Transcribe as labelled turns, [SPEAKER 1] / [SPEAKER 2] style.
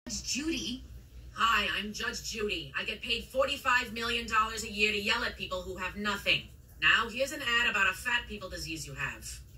[SPEAKER 1] Judy.
[SPEAKER 2] Hi, I'm Judge Judy. I get paid $45 million a year to yell at people who have nothing. Now, here's an ad about a fat people disease you have.